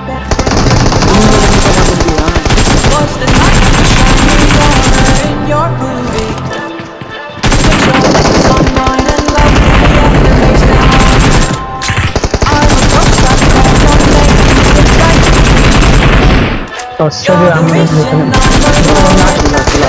Was the night you shining warmer in your movie? Put your lips on mine and love me at the base now. I'm a ghost I called on making you look like me. You're the reason I'm alive.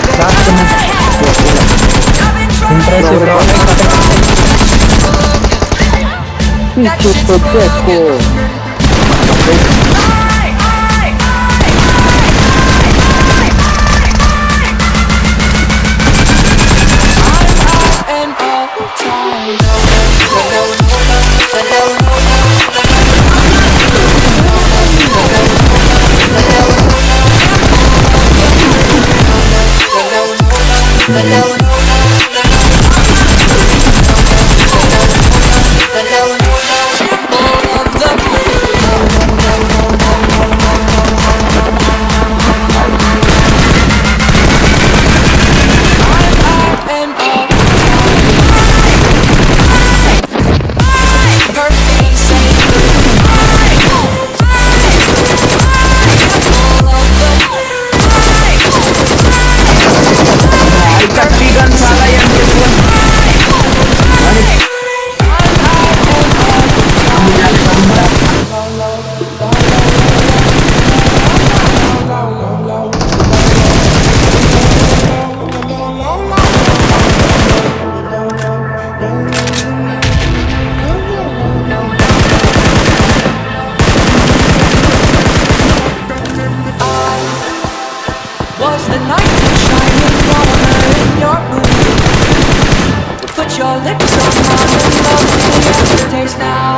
Was the night shining warmer in your movie? Put your lips on mine and love me aftertaste now.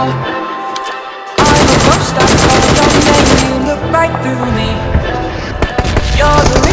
I'm a ghost I called on making you look right through me. You're the